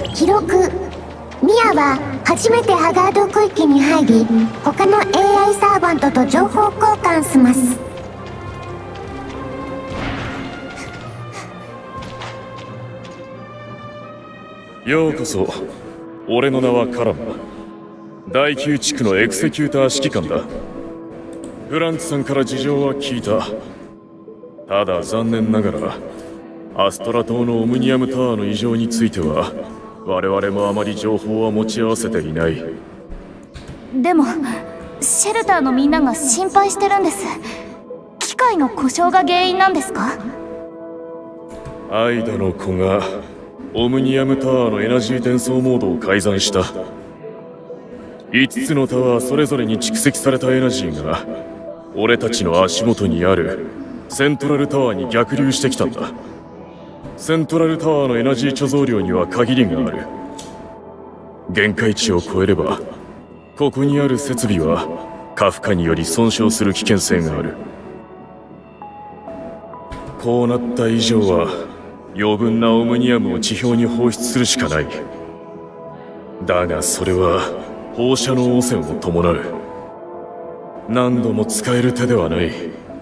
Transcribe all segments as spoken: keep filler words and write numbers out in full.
記録。ミアは初めてハガード区域に入り、他の エーアイ サーバントと情報交換します。 ようこそ。俺の名はカランだ。第きゅう地区のエクセキューター指揮官だ。フランツさんから事情は聞いた。ただ残念ながらアストラ島のオムニアムタワーの異常については我々もあまり情報は持ち合わせていない。 でもシェルターのみんなが心配してるんです。機械の故障が原因なんですか？ アイダの子がオムニアムタワーのエナジー転送モードを改ざんした。いつつのタワーそれぞれに蓄積されたエナジーが俺たちの足元にあるセントラルタワーに逆流してきたんだ。セントラルタワーのエナジー貯蔵量には限りがある。限界値を超えればここにある設備は過負荷により損傷する危険性がある。こうなった以上は余分なオムニアムを地表に放出するしかない。だがそれは放射能汚染を伴う。何度も使える手ではない。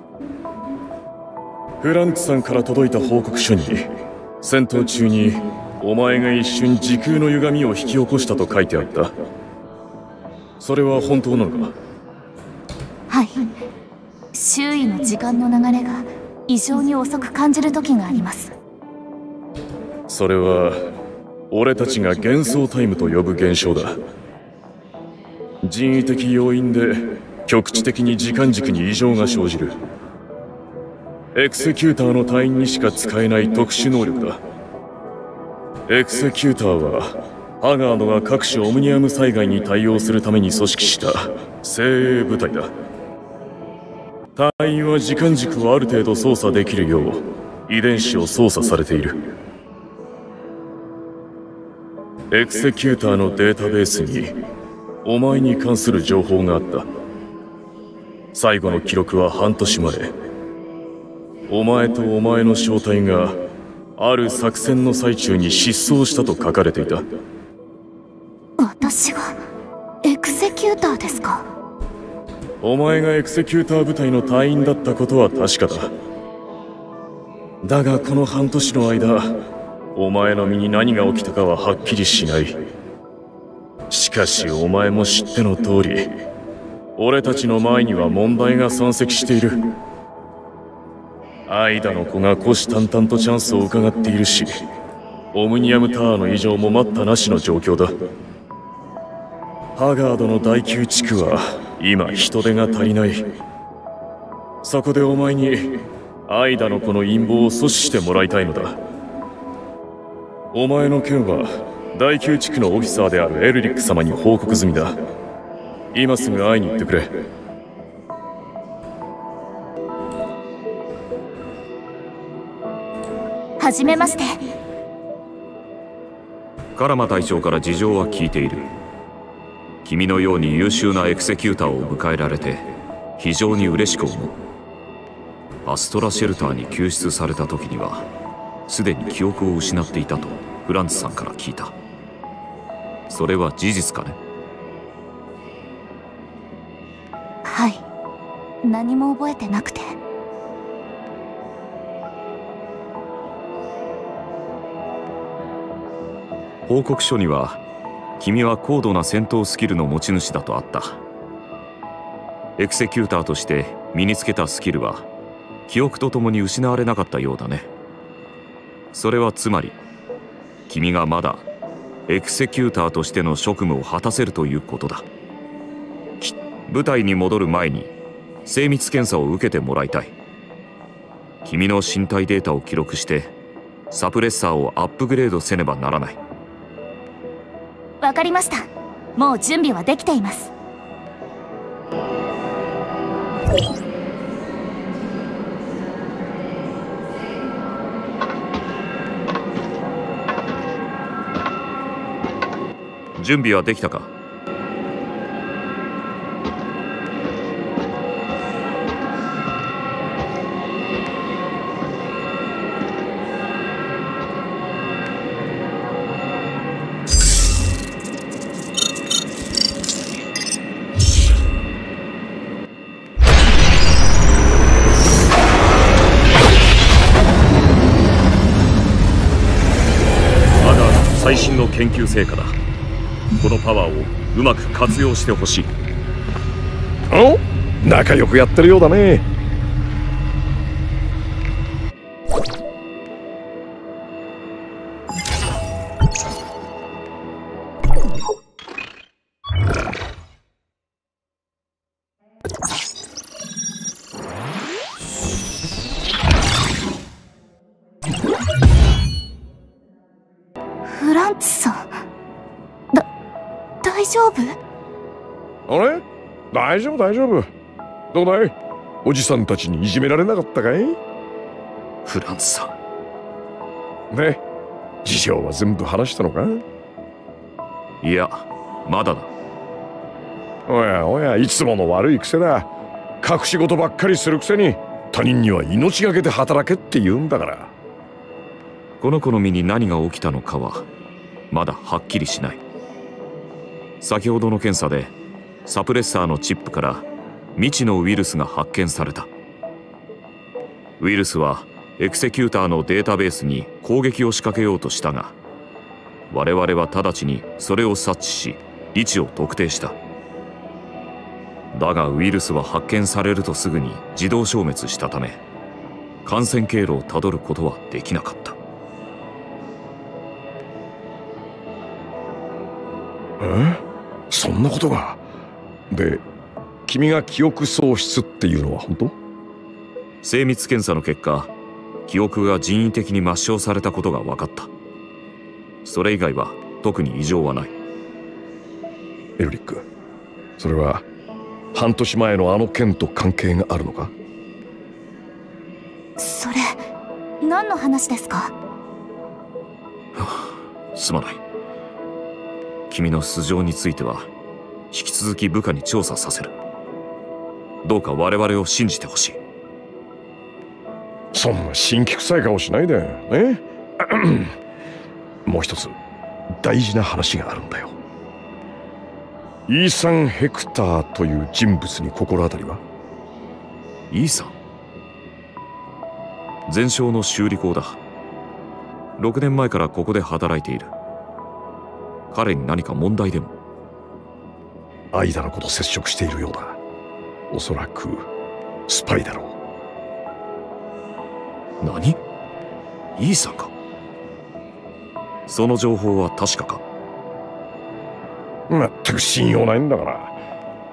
フランツさんから届いた報告書に戦闘中にお前が一瞬時空の歪みを引き起こしたと書いてあった。それは本当なのか？ はい。周囲の時間の流れが異常に遅く感じる時があります。 それは俺たちが幻想タイムと呼ぶ現象だ。人為的要因で局地的に時間軸に異常が生じる。エクセキューターの隊員にしか使えない特殊能力だ。エクセキューターはハガードが各種オムニアム災害に対応するために組織した精鋭部隊だ。隊員は時間軸をある程度操作できるよう遺伝子を操作されている。エクセキューターのデータベースにお前に関する情報があった。最後の記録は半年前。お前とお前の正体がある作戦の最中に失踪したと書かれていた。 私がエクセキューターですか？ お前がエクセキューター部隊の隊員だったことは確かだ。だがこの半年の間お前の身に何が起きたかははっきりしない。しかしお前も知っての通り俺たちの前には問題が山積している。アイダの子が虎視眈々とチャンスを伺っているし、オムニアムタワーの異常も待ったなしの状況だ。ハガードの第きゅう地区は今人手が足りない。そこでお前にアイダの子の陰謀を阻止してもらいたいのだ。お前の件は第きゅう地区のオフィサーであるエルリック様に報告済みだ。今すぐ会いに行ってくれ。 はじめまして。 カラマ隊長から事情は聞いている。君のように優秀なエクセキューターを迎えられて非常に嬉しく思う。アストラシェルターに救出された時にはすでに記憶を失っていたとフランツさんから聞いた。それは事実かね？ はい。何も覚えてなくて。 報告書には君は高度な戦闘スキルの持ち主だとあった。エクセキューターとして身につけたスキルは記憶とともに失われなかったようだね。それはつまり君がまだエクセキューターとしての職務を果たせるということだ。部隊に戻る前に精密検査を受けてもらいたい。君の身体データを記録してサプレッサーをアップグレードせねばならない。 わかりました。もう準備はできています。 準備はできたか？ 最新の研究成果だ。このパワーをうまく活用してほしい。 お、仲良くやってるようだね。 フランツさん、だ、大丈夫？ あれ？大丈夫大丈夫。どうだい？おじさんたちにいじめられなかったかい？ フランツさん。で、事情は全部話したのか？ いや、まだだ。 おやおや、いつもの悪い癖だ。隠し事ばっかりするくせに、他人には命がけで働けって言うんだから。 この子の身に何が起きたのかはまだはっきりしない。先ほどの検査でサプレッサーのチップから未知のウイルスが発見された。ウイルスはエクセキューターのデータベースに攻撃を仕掛けようとしたが、我々は直ちにそれを察知し位置を特定した。だがウイルスは発見されるとすぐに自動消滅したため、感染経路をたどることはできなかった。 え？そんなことが。で、君が記憶喪失っていうのは本当？ 精密検査の結果、記憶が人為的に抹消されたことが分かった。それ以外は特に異常はない。 エルリック、それは半年前のあの件と関係があるのか？ それ、何の話ですか？ はあ、すまない。君の素性については引き続き部下に調査させる。どうか我々を信じてほしい。 そんな辛気臭い顔しないでね。もう一つ大事な話があるんだよ。イーサン・ヘクターという人物に心当たりは？ イーサン？全焼の修理工だ。ろくねんまえからここで働いている。彼に何か問題でも？ アイダの子と接触しているようだ。おそらくスパイだろう。何？イーサンか？その情報は確かか？ まったく信用ないんだから。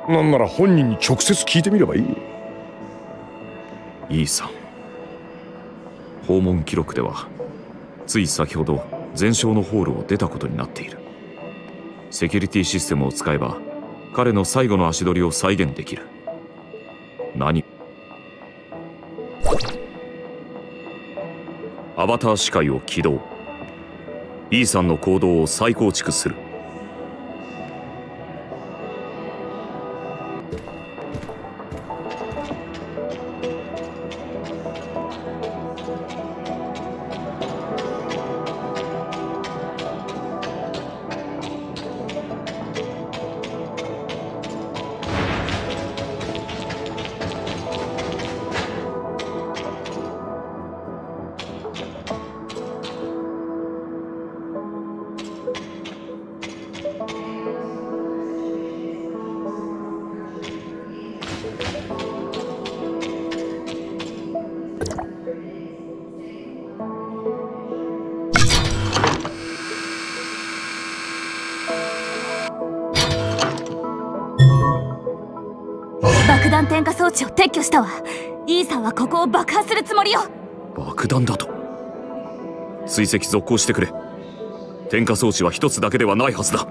なんなら本人に直接聞いてみればいい。 イーサン。訪問記録ではつい先ほど全焼のホールを出たことになっている。セキュリティシステムを使えば彼の最後の足取りを再現できる。何？アバター視界を起動。イーサンの行動を再構築する。 爆弾点火装置を撤去したわ。イーさんはここを爆破するつもりよ。 爆弾だと？追跡続行してくれ。点火装置は一つだけではないはずだ。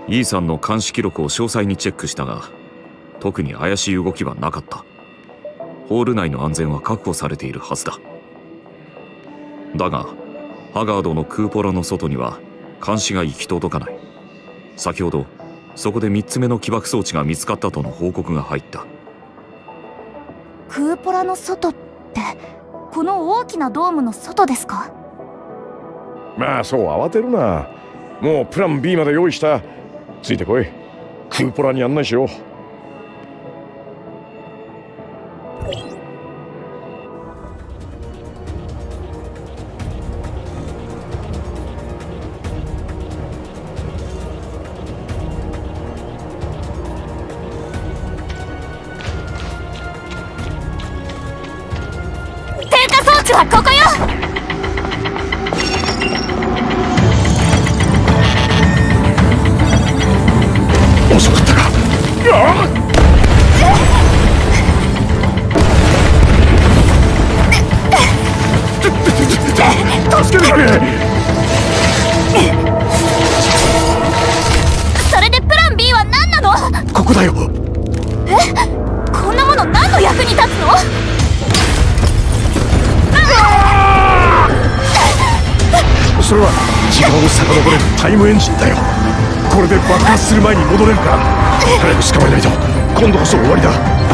イーさんの監視記録を詳細にチェックしたが、特に怪しい動きはなかった。ホール内の安全は確保されているはずだ。だがハガードのクーポラの外には監視が行き届かない。先ほどそこでみっつめの起爆装置が見つかったとの報告が入った。 クーポラの外ってこの大きなドームの外ですか？ まあそう慌てるな。もうプラン ビー まで用意した。ついてこい。クーポラに案内しよう。 点火装置はここよ。 遅かったか。助けてくれ。 それでプラン ビー は何なの？ ここだよ。 え？こんなもの何の役に立つの？ それは時間を遡れるタイムエンジンだよ。これで爆発する前に戻れるか。早く捕まえないと今度こそ終わりだ。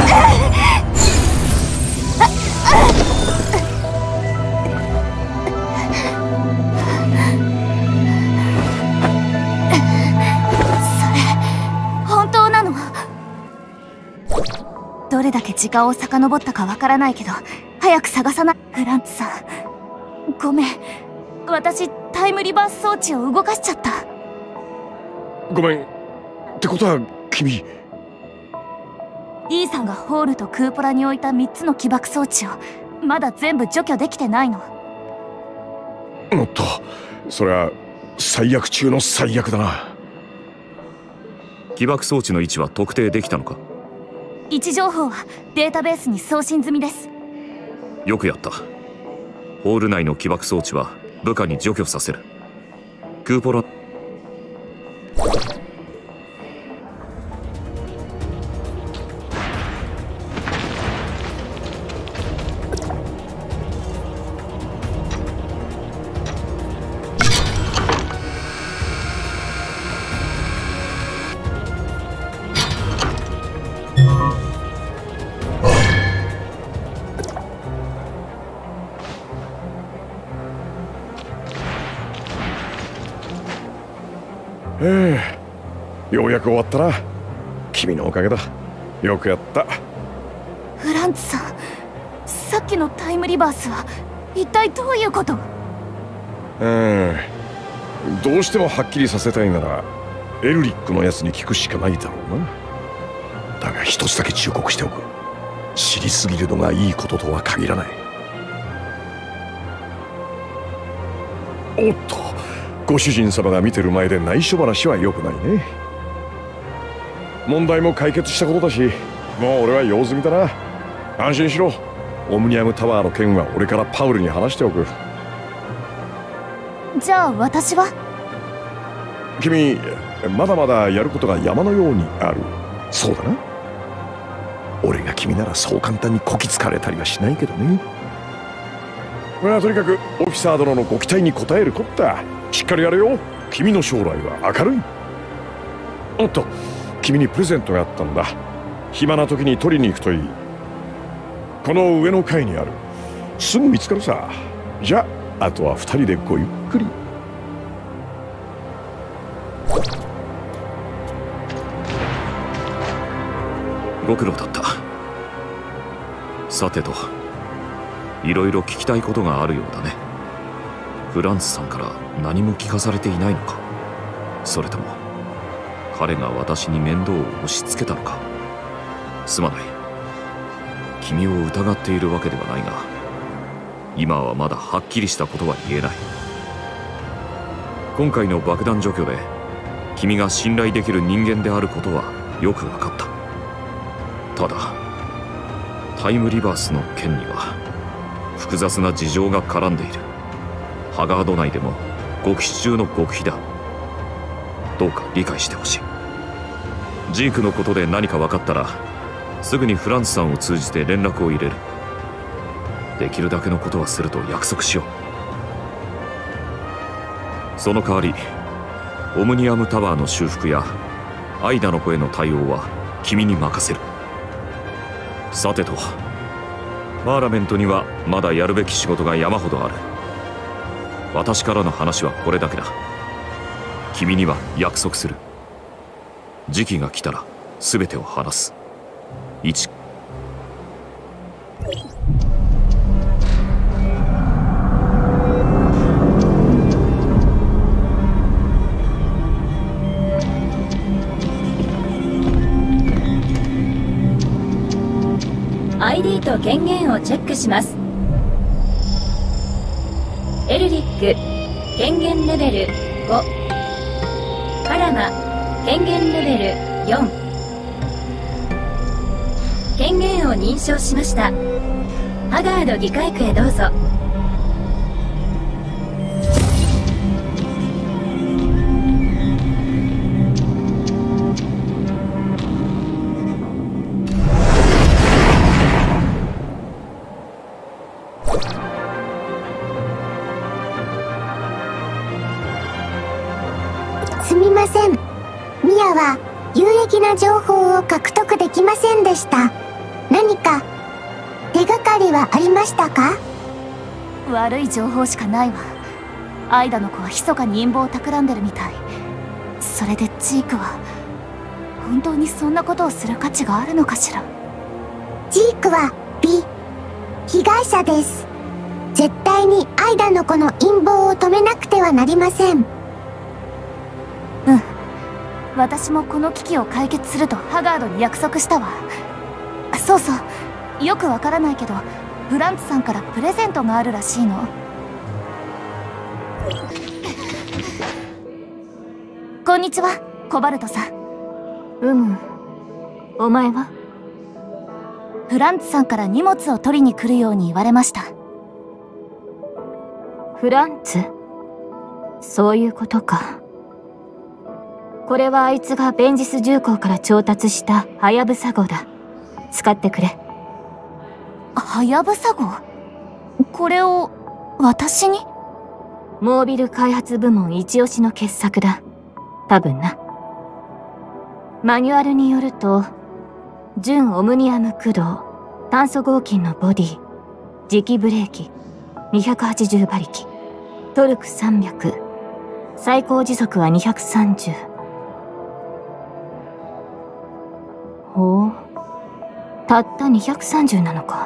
それ本当なの？どれだけ時間を遡ったかわからないけど早く探さない。フランツさんごめん、私タイムリバース装置を動かしちゃった。 ごめん。ってことは君、 イーさんがホールとクーポラに置いたみっつの起爆装置をまだ全部除去できてないの？ おっと、それは最悪中の最悪だな。 起爆装置の位置は特定できたのか？ 位置情報はデータベースに送信済みです。 よくやった。ホール内の起爆装置は部下に除去させる。クーポラええ、ようやく終わったな。君のおかげだ。よくやった。 フランツさん、さっきのタイムリバースは一体どういうこと？ うん、どうしてもはっきりさせたいならエルリックのやつに聞くしかないだろうな。だが一つだけ忠告しておく。知りすぎるのがいいこととは限らない。おっと、ご主人様が見てる前で内緒話は良くないね。問題も解決したことだし、もう俺は用済みだな。安心しろ。オムニアムタワーの件は俺からパウルに話しておく。 じゃあ私は？ 君、まだまだやることが山のようにある。そうだな。俺が君ならそう簡単にこき使われたりはしないけどね。まあとにかくオフィサー殿のご期待に応えるこった。しっかりやれよ。君の将来は明るい。おっと、君にプレゼントがあったんだ。暇な時に取りに行くといい。この上の階にある。すぐ見つかるさ。じゃあ、あとは二人でごゆっくり。 ご苦労だった。さてと、いろいろ聞きたいことがあるようだね。フランツさんから何も聞かされていないのか？それとも彼が私に面倒を押し付けたのか？すまない。君を疑っているわけではないが、今はまだはっきりしたことは言えない。今回の爆弾除去で君が信頼できる人間であることはよく分かった。ただタイムリバースの件には複雑な事情が絡んでいる。ハガード内でも極秘中の極秘だ。 どうか理解してほしい。ジークのことで何か分かったらすぐにフランツさんを通じて連絡を入れる。できるだけのことはすると約束しよう。その代わりオムニアムタワーの修復やアイダの子への対応は君に任せる。さてと、パーラメントにはまだやるべき仕事が山ほどある。私からの話はこれだけだ。君には約束する。時期が来たら全てを話す。一アイディー と権限をチェックします。エルリック権限レベルご、カラマ権限レベルよん。権限を認証しました。ハガード議会区へどうぞ。 すみません。ミアは有益な情報を獲得できませんでした。何か手がかりはありましたか？ 悪い情報しかないわ。アイダの子は密かに陰謀を企んでるみたい。それでジークは本当にそんなことをする価値があるのかしら。 ジークは美被害者です。絶対にアイダの子の陰謀を止めなくてはなりません。 うん、私もこの危機を解決するとハガードに約束したわ。そうそう、よくわからないけどフランツさんからプレゼントがあるらしいの。こんにちは、コバルトさん。 うむ、お前は？ フランツさんから荷物を取りに来るように言われました。 フランツ？そういうことか。これはあいつがベンジス重工から調達したハヤブサ号だ。使ってくれ。 ハヤブサ号？これを私に？ モービル開発部門一押しの傑作だ。多分な。マニュアルによると、純オムニアム駆動、炭素合金のボディ、磁気ブレーキ、にひゃくはちじゅうばりき、トルクさんびゃく、最高時速はにひゃくさんじゅう。ほう、たったにひゃくさんじゅうなのか。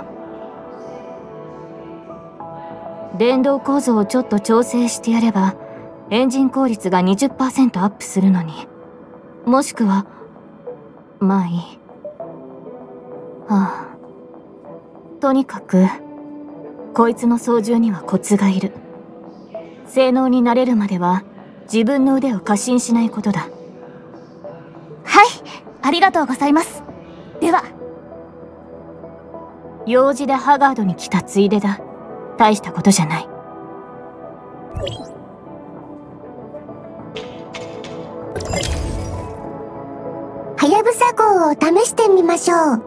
電動構造をちょっと調整してやればエンジン効率が にじゅっパーセント アップするのに。もしくはまあいい。ああ、とにかくこいつの操縦にはコツがいる。性能になれるまでは自分の腕を過信しないことだ。 はい、ありがとうございます。では。 用事でハガードに来たついでだ。大したことじゃない。 ハヤブサ号を試してみましょう。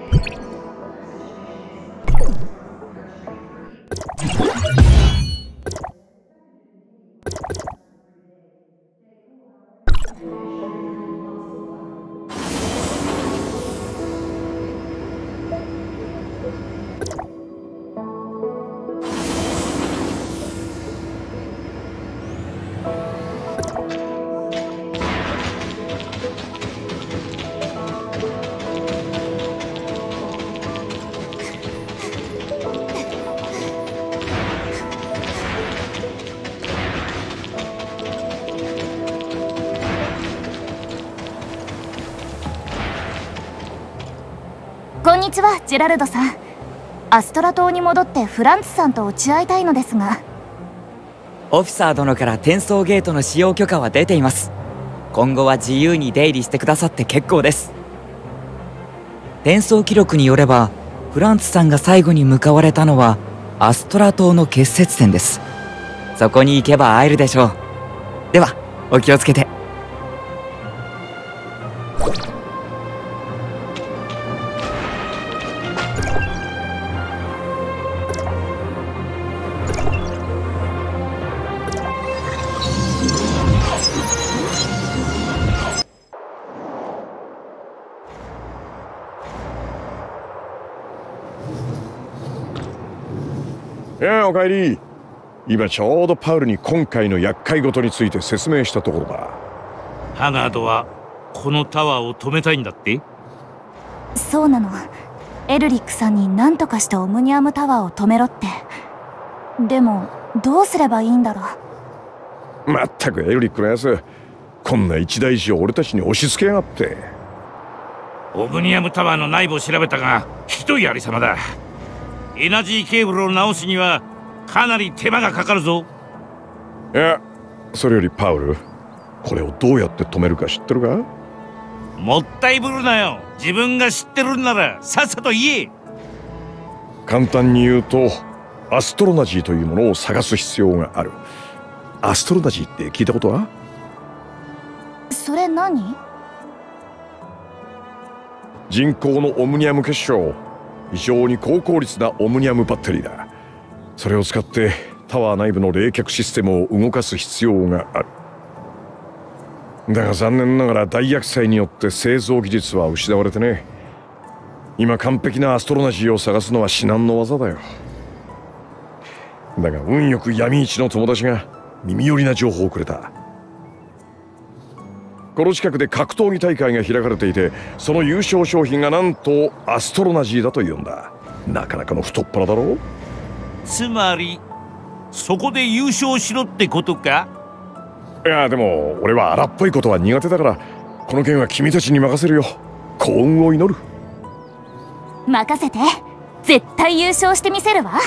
こんにちは、ジェラルドさん。アストラ島に戻ってフランツさんと落ち合いたいのですが。 オフィサー殿から転送ゲートの使用許可は出ています。今後は自由に出入りしてくださって結構です。転送記録によればフランツさんが最後に向かわれたのはアストラ島の結節点です。そこに行けば会えるでしょう。ではお気をつけて。 いや、おかえり。今ちょうどパウルに今回の厄介事について説明したところだ。 ハガードはこのタワーを止めたいんだって？ そうなの。エルリックさんに何とかしてオムニアムタワーを止めろって。でもどうすればいいんだろう。まったくエルリックのやつ、こんな一大事を俺たちに押し付けやがって。 オムニアムタワーの内部を調べたがひどいありさまだ。エナジーケーブルを直すにはかなり手間がかかるぞ。 いや、それよりパウル、これをどうやって止めるか知ってるか？ もったいぶるなよ。自分が知ってるんならさっさと言え。 簡単に言うと、アストロナジーというものを探す必要がある。アストロナジーって聞いたことは？ それ何？ 人工のオムニアム結晶。非常に高効率なオムニアムバッテリーだ。それを使ってタワー内部の冷却システムを動かす必要がある。だが残念ながら大厄災によって製造技術は失われてね。今完璧なアストロナジーを探すのは至難の業だよ。だが運よく闇市の友達が耳寄りな情報をくれた。この近くで格闘技大会が開かれていて、その優勝商品がなんとアストロナジーだというんだ。なかなかの太っ腹だろう。 つまりそこで優勝しろってことか？ いや、でも俺は荒っぽいことは苦手だから、この件は君たちに任せるよ。幸運を祈る。 任せて。絶対優勝してみせるわ。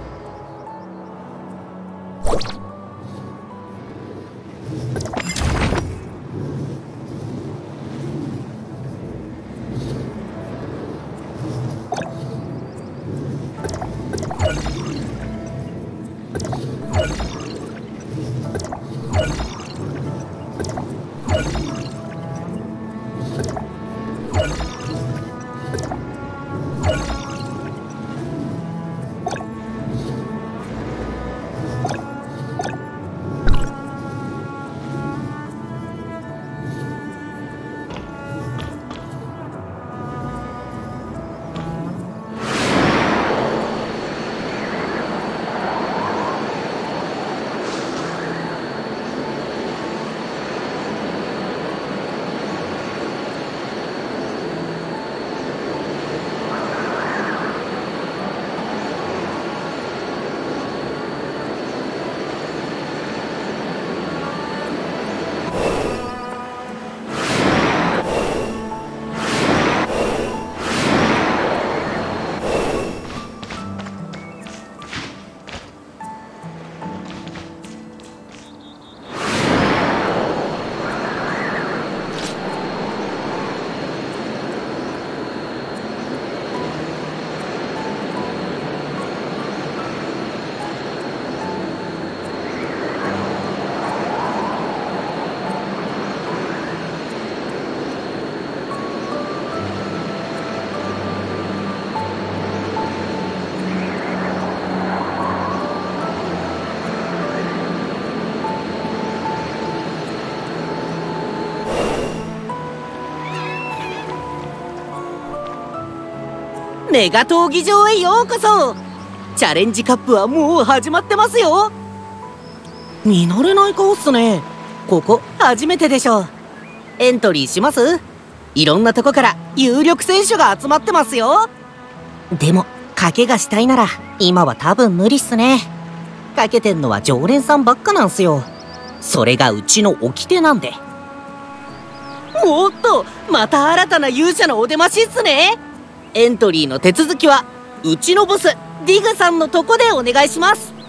メガ闘技場へようこそ。チャレンジカップはもう始まってますよ。見慣れない顔っすね。ここ初めてでしょ。エントリーします？いろんなとこから有力選手が集まってますよ。でも賭けがしたいなら今は多分無理っすね。賭けてんのは常連さんばっかなんすよ。それがうちの掟なんで。おっと、また新たな勇者のお出ましっすね。エントリーの手続きはうちのボスディグさんのとこでお願いします。